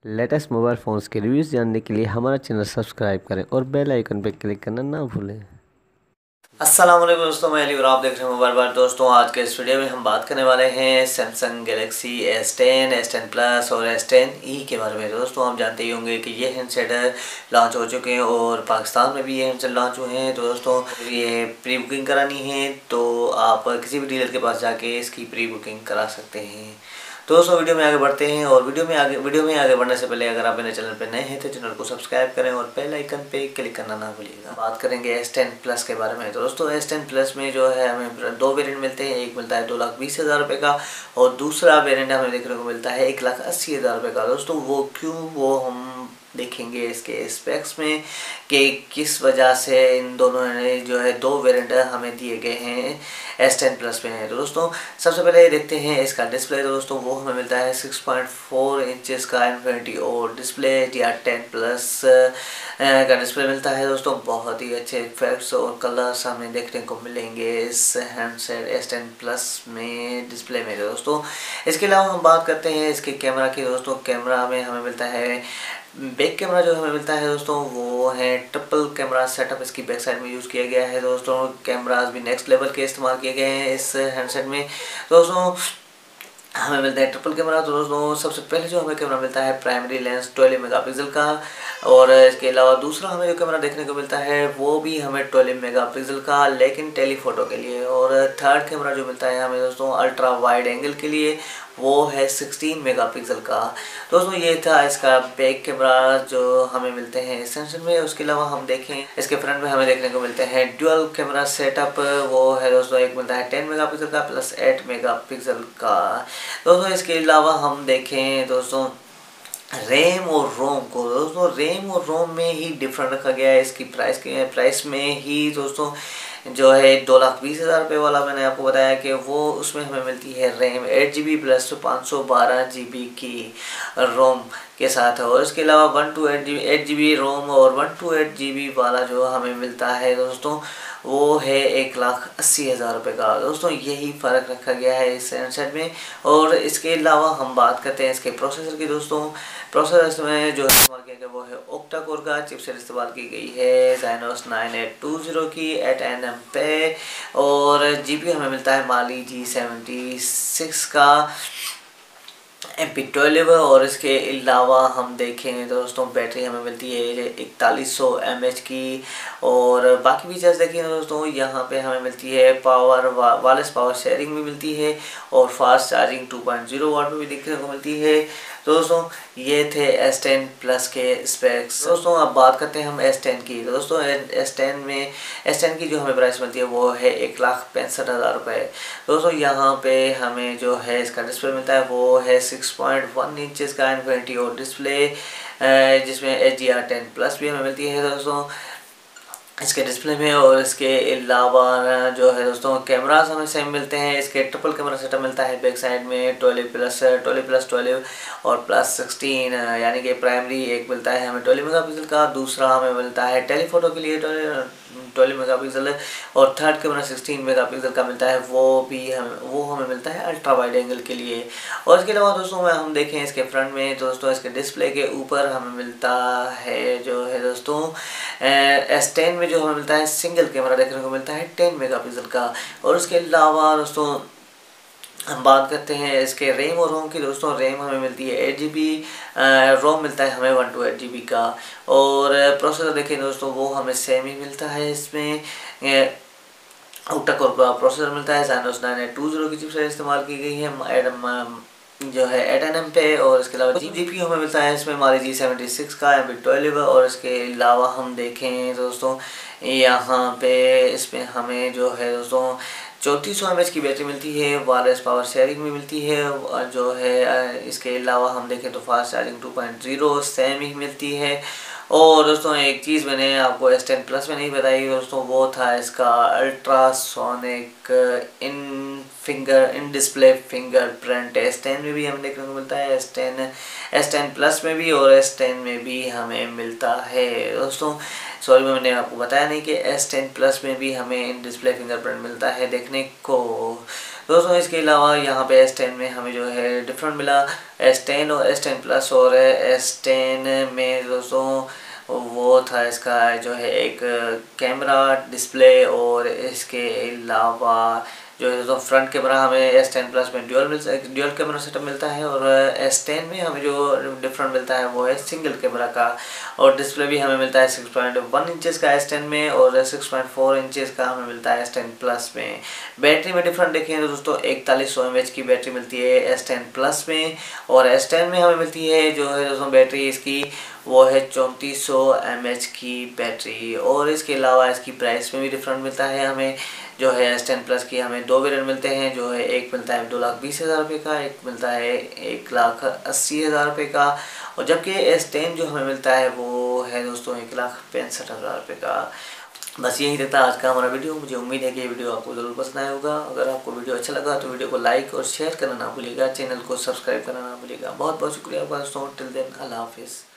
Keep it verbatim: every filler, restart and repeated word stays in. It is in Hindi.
लेटेस्ट मोबाइल फ़ोन्स के रिव्यूज़ जानने के लिए हमारा चैनल सब्सक्राइब करें और बेल आइकन पर क्लिक करना ना भूलें। अस्सलाम वालेकुम दोस्तों, मैं अली और आप देख रहे हैं मोबाइल बार। दोस्तों आज के इस वीडियो में हम बात करने वाले हैं Samsung Galaxy S ten, S ten plus और एस टेन ई के बारे में। दोस्तों आप जानते ही होंगे कि ये हैंडसेट लॉन्च हो चुके हैं और पाकिस्तान में भी ये हैंडसेट लॉन्च हुए हैं। तो दोस्तों ये प्री बुकिंग करानी है तो आप किसी भी डीलर के पास जाके इसकी प्री बुकिंग करा सकते हैं। तो दोस्तों वीडियो में आगे बढ़ते हैं और वीडियो में आगे वीडियो में आगे बढ़ने से पहले अगर आप मेरे चैनल पर नए हैं तो चैनल को सब्सक्राइब करें और बेल आइकन पे क्लिक करना ना भूलिएगा। बात करेंगे एस टेन प्लस के बारे में। तो दोस्तों एस टेन प्लस में जो है हमें दो वेरिएंट मिलते हैं। एक मिलता है दो लाख बीस हज़ार रुपये का और दूसरा वेरिएंट हमें देखने को मिलता है एक लाख अस्सी हज़ार रुपये का। दोस्तों वो क्यों, वो हम देखेंगे इसके स्पेक्स में कि किस वजह से इन दोनों ने जो है दो वेरिएंट हमें दिए गए हैं एस टेन प्लस में है। तो दोस्तों सबसे पहले देखते हैं इसका डिस्प्ले। तो दोस्तों वो हमें मिलता है सिक्स पॉइंट फोर इंचेस का इन्फिनिटी और display D R ten plus का डिस्प्ले मिलता है। दोस्तों बहुत ही अच्छे इफेक्ट्स और कलर्स हमें देखने को मिलेंगे इस हैंडसेट एस टेन प्लस में डिस्प्ले में। दोस्तों इसके अलावा हम बात करते हैं इसके कैमरा की। दोस्तों कैमरा में हमें मिलता है बैक कैमरा जो हमें मिलता है दोस्तों वो है ट्रिपल कैमरा सेटअप इसकी बैक साइड में यूज़ किया गया है। दोस्तों कैमरास भी नेक्स्ट लेवल के इस्तेमाल किए गए हैं इस हैंडसेट में। दोस्तों हमें मिलता है ट्रिपल कैमरा। तो दोस्तों सबसे पहले जो हमें कैमरा मिलता है प्राइमरी लेंस ट्वेल्व मेगापिक्सल का और इसके अलावा दूसरा हमें जो कैमरा देखने को मिलता है वो भी हमें ट्वेल्व मेगापिक्सल का लेकिन टेलीफोटो के लिए। और थर्ड कैमरा जो मिलता है हमें दोस्तों अल्ट्रा वाइड एंगल के लिए वो है सिक्सटीन मेगापिक्सल का। दोस्तों ये था इसका बैक कैमरा जो हमें मिलते हैं इस हैंडसेट में। उसके अलावा हम देखें इसके फ्रंट में हमें देखने को मिलते हैं ड्यूअल कैमरा सेटअप। वो है दोस्तों एक मिलता है टेन मेगापिक्सल का प्लस एट मेगापिक्सल का। दोस्तों इसके अलावा हम देखें दोस्तों रैम और रोम को। दोस्तों रैम और रोम में ही डिफरेंट रखा गया है इसकी प्राइस के प्राइस में ही। दोस्तों जो है दो लाख बीस हज़ार रुपये वाला मैंने आपको बताया कि वो उसमें हमें मिलती है RAM eight G B plus पाँच सौ बारह जी बी की रोम के साथ है। और इसके अलावा one two eight G eight G B ROM और one two eight G B वाला जो हमें मिलता है दोस्तों वो है एक लाख अस्सी हज़ार रुपये का। दोस्तों यही फ़र्क रखा गया है इस हैंडसेट में। और इसके अलावा हम बात करते हैं इसके प्रोसेसर की। दोस्तों प्रोसेसर में जो इस्तेमाल किया गया वो है ओक्टा कोर का चिपसेट इस्तेमाल की गई है Exynos nine eight two zero की एट एन एम पे। और जी पी हमें मिलता है माली जी सेवेंटी सिक्स का एम पी ट्वेल्व। और इसके अलावा हम देखें तो दोस्तों बैटरी हमें मिलती है इकतालीस सौ एम एच की। और बाकी फीचर्स देखें तो दोस्तों यहाँ पे हमें मिलती है पावर वा, वायरलेस पावर शेयरिंग भी मिलती है और fast charging two point zero watt में भी देखने को मिलती है। तो दोस्तों ये थे एस टेन प्लस के स्पेक्स। दोस्तों अब बात करते हैं हम एस टेन की। तो दोस्तों एस टेन में एस टेन की जो हमें प्राइस मिलती है वो है एक लाख पैंसठ हज़ार रुपये। दोस्तों यहाँ पे हमें जो है इसका डिस्प्ले मिलता है वो है सिक्स पॉइंट वन इंचेस का इन्फिनिटी और डिस्प्ले जिसमें H D R ten plus भी हमें मिलती है दोस्तों इसके डिस्प्ले में। और इसके अलावा जो है दोस्तों कैमरास हमें सेम मिलते हैं। इसके ट्रिपल कैमरा सेटअप मिलता है बैक साइड में twelve plus twelve plus twelve और प्लस सिक्सटीन, यानी कि प्राइमरी एक मिलता है हमें ट्वेल्व मेगापिक्सल का, दूसरा हमें मिलता है टेलीफोटो के लिए ट्वेल्व मेगापिक्सल और थर्ड कैमरा सिक्सटीन मेगापिक्सल का मिलता है वो भी हम वो हमें मिलता है अल्ट्रा वाइड एंगल के लिए। और इसके अलावा दोस्तों में हम देखें इसके फ्रंट में दोस्तों इसके डिस्प्ले के ऊपर हमें मिलता है जो है दोस्तों एस टेन में जो हमें मिलता है सिंगल कैमरा देखने को मिलता है टेन मेगापिक्सल का। और उसके अलावा दोस्तों हम बात करते हैं इसके रैम और रोम की। दोस्तों रैम हमें मिलती है एट जी बी, रोम मिलता है हमें one two eight G B का। और प्रोसेसर देखें दोस्तों वो हमें सेम ही मिलता है। इसमें ओक्टा कोर का प्रोसेसर मिलता है Exynos nine eight two zero की चिपसेट इस्तेमाल की गई है एडम जो है एट एन एम पे। और इसके अलावा जी पी हमें मिलता है इसमें माली जी सेवेंटी सिक्स का एम पी ट्वेल्व। और इसके अलावा हम देखें दोस्तों यहाँ पे इसमें हमें जो है दोस्तों चौंतीस सौ एम एच की बैटरी मिलती है, वायरलेस पावर शेयरिंग भी मिलती है जो है। इसके अलावा हम देखें तो fast charging two point zero same ही मिलती है। और दोस्तों एक चीज़ मैंने आपको एस टेन प्लस में नहीं बताई दोस्तों वो था इसका ultrasonic in finger in display fingerprint. S ten में भी हमें देखने को मिलता है, S ten S ten plus में भी और एस टेन में भी हमें मिलता है दोस्तों। सॉरी मैंने आपको बताया नहीं कि एस टेन प्लस में भी हमें इन डिस्प्ले फिंगरप्रिंट मिलता है देखने को। दोस्तों इसके अलावा यहाँ पे एस टेन में हमें जो है डिफरेंट मिला, एस टेन और एस टेन प्लस। और एस टेन में दोस्तों वो था इसका जो है एक कैमरा डिस्प्ले, और इसके अलावा जो है दोस्तों फ्रंट कैमरा हमें एस टेन प्लस में ड्यूअल मिल ड्यूअल कैमरा सेटअप मिलता है, और एस टेन में हमें जो डिफरेंट मिलता है वो है सिंगल कैमरा का। और डिस्प्ले भी हमें मिलता है सिक्स पॉइंट वन इंचेस का एस टेन में, और सिक्स पॉइंट फोर इंचेस का हमें मिलता है एस टेन प्लस में। बैटरी में डिफरेंट देखें तो दोस्तों इकतालीस सौ एम एच की बैटरी मिलती है एस टेन प्लस में, और एस टेन में हमें मिलती है जो है दोस्तों बैटरी इसकी वो है चौंतीस सौ एम एच की बैटरी। और इसके अलावा इसकी प्राइस में भी डिफरेंट मिलता है हमें, जो है एस टेन प्लस की हमें दो वेरिएंट मिलते हैं, जो है एक मिलता है दो लाख बीस हज़ार रुपये का, एक मिलता है एक लाख अस्सी हज़ार रुपये का, और जबकि एस टेन जो हमें मिलता है वो है दोस्तों एक लाख पैंसठ हज़ार रुपये का। बस यही रहता है आज का हमारा वीडियो। मुझे उम्मीद है कि ये वीडियो आपको ज़रूर पसंद आया होगा। अगर आपको वीडियो अच्छा लगा तो वीडियो को लाइक और शेयर करना ना भूलिएगा, चैनल को सब्सक्राइब करना ना भूलिएगा। बहुत बहुत शुक्रिया आपका दोस्तों। टिल देन अल्लाह हाफिज़।